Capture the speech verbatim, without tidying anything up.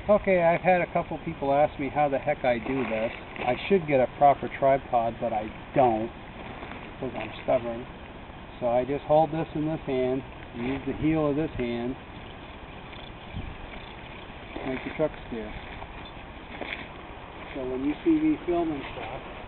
Okay, I've had a couple people ask me how the heck I do this. I should get a proper tripod, but I don't, because I'm stubborn. So I just hold this in this hand, use the heel of this hand, make the truck steer. So when you see me filming stuff,